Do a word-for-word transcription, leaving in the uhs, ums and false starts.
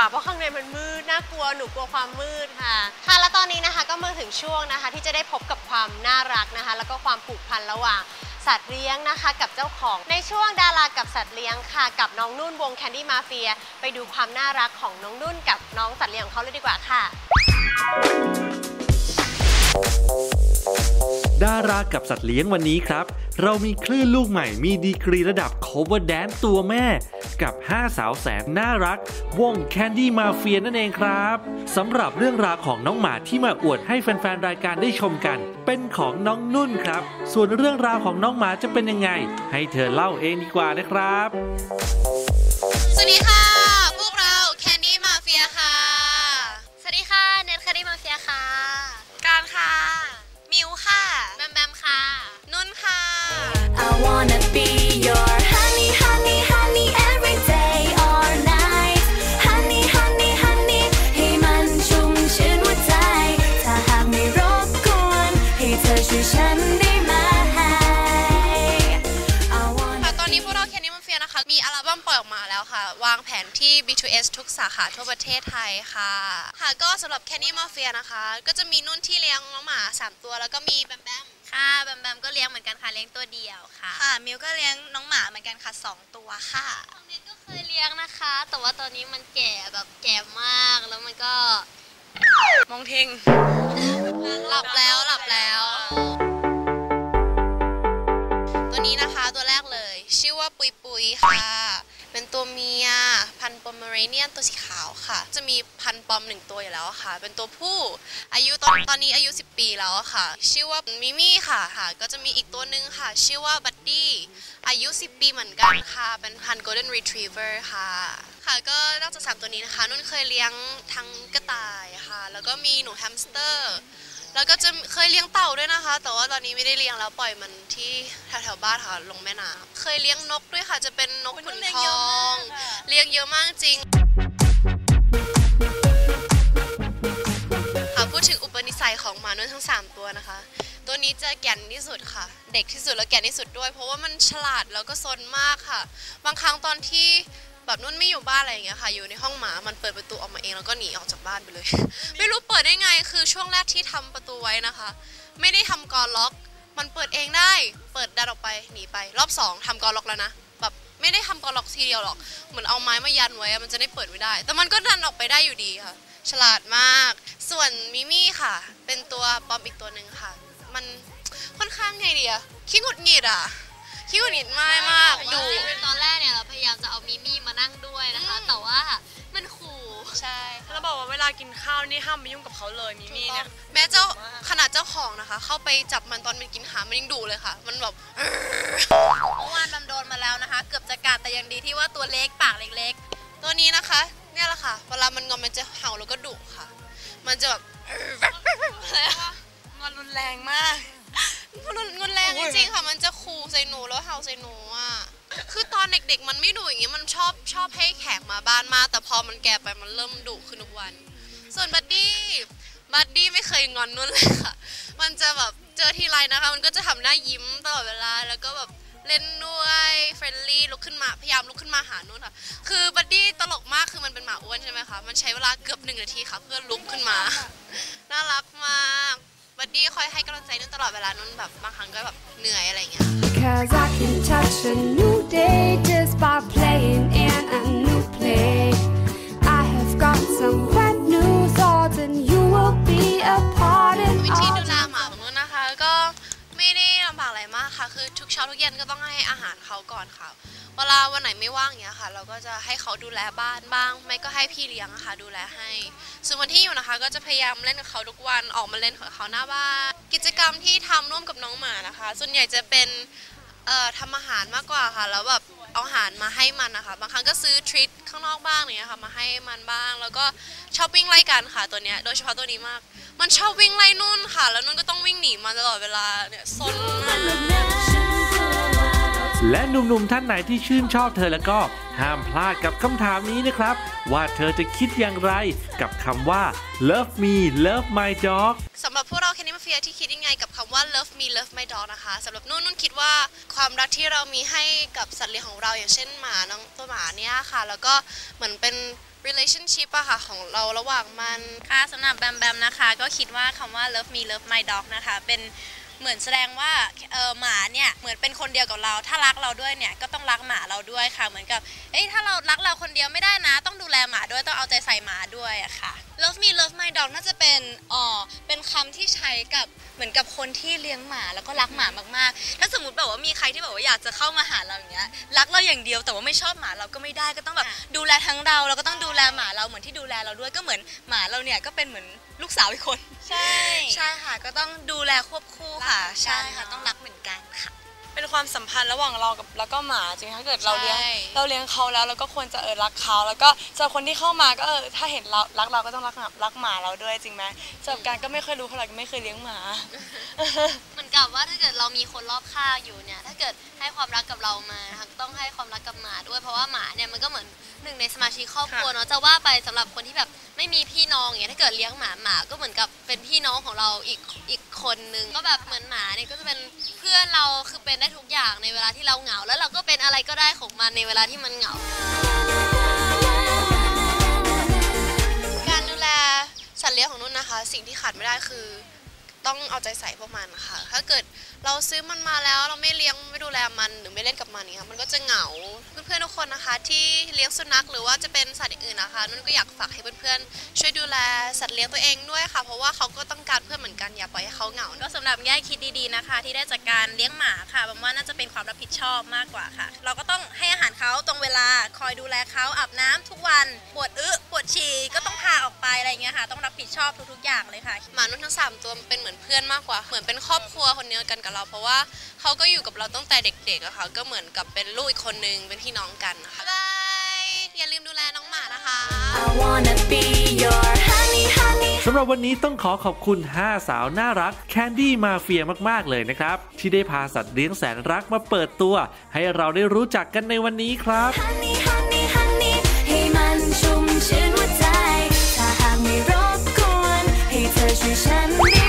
เพราะข้างในมันมืดน่ากลัวหนูกลัวความมืดค่ะค่ะแล้วตอนนี้นะคะก็มาถึงช่วงนะคะที่จะได้พบกับความน่ารักนะคะแล้วก็ความผูกพันระหว่างสัตว์เลี้ยงนะคะกับเจ้าของในช่วงดารากับสัตว์เลี้ยงค่ะกับน้องนุ่นวงแคนดี้มาเฟียไปดูความน่ารักของน้องนุ่นกับน้องสัตว์เลี้ยงของเขาเลยดีกว่าค่ะดารากับสัตว์เลี้ยงวันนี้ครับเรามีคลื่นลูกใหม่มีดีกรีระดับ cover dance ตัวแม่กับห้าสาวแสนน่ารักวง Candy Mafia นั่นเองครับสำหรับเรื่องราวของน้องหมาที่มาอวดให้แฟนๆรายการได้ชมกันเป็นของน้องนุ่นครับส่วนเรื่องราวของน้องหมาจะเป็นยังไงให้เธอเล่าเองดีกว่านะครับสวัสดีค่ะพวกเรา Candy Mafia ค่ะสวัสดีค่ะเนท Candy Mafia ค่ะการค่ะมิวค่ะแบมแบมค่ะนุ่นค่ะ I wanna be your honey honey honey every day all night honey honey honey ให้มันชุ่มชื่นหัวใจถ้าหากไม่รบกวนให้เธอช่วยฉันได้ไหมค่ะตอนนี้พวกเรา Candy Mafia นะคะมีอัลบั้มปล่อยออกมาแล้วค่ะวางแผนที่ บี ทู เอส ทุกสาขาทั่วประเทศไทยค่ะค่ะก็สำหรับ Candy Mafia นะคะก็จะมีนุ่นที่เลี้ยงน้องหมาสามตัวแล้วก็มีแบมแบมค่ะแบมแบมก็เลี้ยงเหมือนกันค่ะเลี้ยงตัวเดียวค่ะค่ะมิวก็เลี้ยงน้องหมาเหมือนกันค่ะสองตัวค่ะน้องเนทก็เคยเลี้ยงนะคะแต่ว่าตอนนี้มันแก่แบบแก่มากแล้วมันก็มองเทงหลับแล้วหลับแล้วตัวนี้นะคะตัวแรกเลยชื่อว่าปุยปุยค่ะเป็นตัวเมียพันธุ์ปอมเมอเรเนียนตัวสีขาวค่ะจะมีพันธุ์ปอมหนึ่งตัวอยู่แล้วค่ะเป็นตัวผู้อายุตอนตอนนี้อายุสิบปีแล้วค่ะชื่อว่ามิมี่ค่ะค่ะก็จะมีอีกตัวหนึ่งค่ะชื่อว่าบัดดี้อายุสิบปีเหมือนกันค่ะเป็นพันธุ์ Golden Retriever ค่ะค่ะก็นอกจากสามตัวนี้นะคะนุ่นเคยเลี้ยงทั้งกระต่ายค่ะแล้วก็มีหนูแฮมสเตอร์แล้วก็จะเคยเลี้ยงเต่าด้วยนะคะแต่ว่าตอนนี้ไม่ได้เลี้ยงแล้วปล่อยมันที่แถวๆบ้านค่ะลงแม่น้ำเคยเลี้ยงนกด้วยค่ะจะเป็นนกขุนทองเลี้ยงเยอะมากจริงค่ะพูดถึงอุปนิสัยของหมานุ่นทั้งสามตัวนะคะตัวนี้จะแก่นที่สุดค่ะเด็กที่สุดแล้วแก่นที่สุดด้วยเพราะว่ามันฉลาดแล้วก็ซนมากค่ะบางครั้งตอนที่แบบนุ่นไม่อยู่บ้านอะไรอย่างเงี้ยค่ะอยู่ในห้องหมามันเปิดประตูออกมาเองแล้วก็หนีออกจากบ้านไปเลยไม่รู้เปิดได้ไงคือช่วงแรกที่ทำประตูไว้นะคะไม่ได้ทำกรล็อกมันเปิดเองได้เปิดดันออกไปหนีไปรอบสองทำกรล็อกแล้วนะแบบไม่ได้ทำกรล็อกทีเดียวหรอกเหมือนเอาไม้มายันไว้มันจะได้เปิดไม่ได้แต่มันก็ดันออกไปได้อยู่ดีค่ะฉลาดมากส่วนมิมี่ค่ะเป็นตัวปอมอีกตัวหนึ่งค่ะมันค่อนข้างไงดีอะขี้หงุดหงิดอะขี้หงุดหงิดมากมากดูตอนแรกเนี่ยเราพยายามจะเอามิมี่มานั่งด้วยนะคะแต่ว่ามันขู่ใช่เราบอกว่าเวลากินข้าวนี่ห้ามไปยุ่งกับเขาเลยมิมี่เนี่ยแม้เจ้าขนาดเจ้าของนะคะเข้าไปจับมันตอนมันกินหามันยังดุเลยค่ะมันแบบเมื่อวานแบมโดนมาแล้วนะคะเกือบจะกัดแต่ยังดีที่ว่าตัวเล็กปากเล็กๆตัวนี้นะคะเนี่ยแหละค่ะเวลามันงอนมันจะเห่าแล้วก็ดุค่ะมันจะแบบงอนรุนแรงมากงอนแรงจริงๆค่ะมันจะขู่ใส่หนูแล้วเห่าใส่หนูอ่ะคือตอนเด็กๆมันไม่ดุอย่างงี้มันชอบชอบให้แขกมาบ้านมากแต่พอมันแก่ไปมันเริ่มดุขึ้นทุกวันส่วนบัดดี้บัดดี้ไม่เคยงอนนุ่นเลยค่ะมันจะแบบเจอทีไรนะคะมันก็จะทำหน้ายิ้มตลอดเวลาแล้วก็แบบเล่นด้วยเฟรนลี่ลุกขึ้นมาพยายามลุกขึ้นมาหานุ่นค่ะคือบัดดี้ตลกมากคือมันเป็นหมาอ้วนใช่ไหมคะมันใช้เวลาเกือบหนึ่งนาทีค่ะเพื่อลุกขึ้นมาน่ารักมากบัดดี้คอยให้กำลังใจนุ่นตลอดเวลานุ่นแบบบางครั้งก็แบบเหนื่อยอะไรอย่างเงี้ย Cause I can touch a new day just by playing in a new play I have got some brand new thoughts and you will be a part of วิธีดูแลหมาของนุ่นนะคะก็ไม่ได้ลำบากอะไรมากค่ะคือทุกเช้าทุกเย็นก็ต้องให้อาหารเขาก่อนค่ะเวลาวันไหนไม่ว่างเงี้ยค่ะเราก็จะให้เขาดูแลบ้านบ้างไม่ก็ให้พี่เลี้ยงค่ะดูแลให้ส่วนวันที่อยู่นะคะก็จะพยายามเล่นกับเขาทุกวันออกมาเล่นกับเขาหน้าบ้านกิจกรรมที่ทำร่วมกับน้องหมานะคะส่วนใหญ่จะเป็นเอ่อทำอาหารมากกว่าค่ะแล้วแบบเอาอาหารมาให้มันนะคะบางครั้งก็ซื้อทริตข้างนอกบ้างเนี่ยค่ะมาให้มันบ้างแล้วก็ชอบวิ่งไล่กันค่ะตัวเนี้ยโดยเฉพาะตัวนี้มากมันชอบวิ่งไล่นุ่นค่ะแล้วนุ่นก็ต้องวิ่งหนีมันตลอดเวลาเนี่ยซนมากและหนุ่มๆท่านไหนที่ชื่นชอบเธอแล้วก็ห้ามพลาดกับคำถามนี้นะครับว่าเธอจะคิดอย่างไรกับคำว่า love me love my dog สำหรับพวกเรา Candy Mafia ที่คิดยังไงกับคำว่า love me love my dog นะคะสำหรับนุ่นนุ่นคิดว่าความรักที่เรามีให้กับสัตว์เลี้ยงของเราอย่างเช่นหมาน้องตัวหมาเนี่ยค่ะแล้วก็เหมือนเป็น relation relationship อะค่ะของเราระหว่างมันค่ะสำหรับแบมแบมนะคะก็คิดว่าคำว่า love me love my dog นะคะเป็นเหมือนแสดงว่าเออหมาเนี่ยเหมือนเป็นคนเดียวกับเราถ้ารักเราด้วยเนี่ยก็ต้องรักหมาเราด้วยค่ะเหมือนกับเอ้ยถ้าเรารักเราคนเดียวไม่ได้นะต้องดูแลหมาด้วยต้องเอาใจใส่หมาด้วยอะค่ะ Love me love my dog น่าจะเป็นอ๋อเป็นคำที่ใช้กับเหมือนกับคนที่เลี้ยงหมาแล้วก็รักหมามากๆถ้าสมมติแบบว่ามีใครที่แบบว่าอยากจะเข้ามาหาเราอย่างเงี้ยรักเราอย่างเดียวแต่ว่าไม่ชอบหมาเราก็ไม่ได้ก็ต้องแบบดูแลทั้งเราแล้วก็ต้องดูแลหมาเราเหมือนที่ดูแลเราด้วยก็เหมือนหมาเราเนี่ยก็เป็นเหมือนลูกสาวอีกคนใช่ใช่ค่ะก็ต้องดูแลควบคู่ค่ะใช่ค่ะต้องรักเหมือนกันค่ะเป็นความสัมพันธ์ระหว่างเรากับแล้วก็หมาจริงถ้าเกิดเราเลี้ยงเราเลี้ยงเขาแล้วเราก็ควรจะเออรักเขาแล้วก็สำหรับคนที่เข้ามาก็เออถ้าเห็นเรารักเราก็ต้องรักรักหมาเราด้วยจริงไหมสำหรับการก็ไม่เคยรู้เท่าไหร่ไม่เคยเลี้ยงหมาเหมือนกับว่าถ้าเกิดเรามีคนรอบข้างอยู่เนี่ยถ้าเกิดให้ความรักกับเรามานะคะต้องให้ความรักกับหมาด้วยเพราะว่าหมาเนี่ยมันก็เหมือนหนึ่งในสมาชิกครอบครัวเนาะจะว่าไปสำหรับคนที่แบบไม่มีพี่น้องอย่างเงี้ยถ้าเกิดเลี้ยงหมาหมาก็เหมือนกับเป็นพี่น้องของเราอีกอีกคนนึงก็แบบเหมือนหมาเนี่ยก็จะเป็นเพื่อนเราคือเป็นได้ทุกอย่างในเวลาที่เราเหงาแล้วเราก็เป็นอะไรก็ได้ของมันในเวลาที่มันเหงาการดูแลสัตว์เลี้ยงของนุ่นนะคะสิ่งที่ขาดไม่ได้คือต้องเอาใจใส่พวกมันค่ะถ้าเกิดเราซื้อมันมาแล้วเราไม่เลี้ยงไม่ดูแลมันหรือไม่เล่นกับมันนี่ค่ะมันก็จะเหงาเพื่อนๆทุกคนนะคะที่เลี้ยงสุนัขหรือว่าจะเป็นสัตว์อื่นๆนะคะนุ่นก็อยากฝากให้เพื่อนๆช่วยดูแลสัตว์เลี้ยงตัวเองด้วยค่ะเพราะว่าเขาก็ต้องการเพื่อนเหมือนกันอย่าปล่อยให้เขาเหงาก็สำหรับแง่คิดดีๆนะคะที่ได้จากการเลี้ยงหมาค่ะแปลว่าน่าจะเป็นความรับผิดชอบมากกว่าค่ะเราก็ต้องให้อาหารเขาตรงเวลาคอยดูแลเขาอาบน้ำทุกวันปวดอึปวดฉี่ก็ต้องพาออกไปอะไรเงี้ยค่ะต้องรับผิดชอบทุกๆอย่างเลยค่ะหมานุ่นทั้งสามตัวเป็นเหมือนเพื่อนมากกว่าเหมือนเป็นครอบครัวคนเดียวกันกับเราเพราะว่าเขาก็อยู่กับเราตั้งแต่เด็กๆอะค่ะก็เหมือนกับเป็นลูกอีกคนนึงเป็นพี่น้องกันนะคะบายอย่าลืมดูแลน้องหมานะคะ I wanna be your honey honey สำหรับวันนี้ต้องขอขอบคุณห้าสาวน่ารัก Candy Mafia มากๆเลยนะครับที่ได้พาสัตว์เลี้ยงแสนรักมาเปิดตัวให้เราได้รู้จักกันในวันนี้ครับ honey honey honey ให้มันชุ่มชื่นหัวใจถ้าหากไม่รบกวนให้เธอช่วยฉัน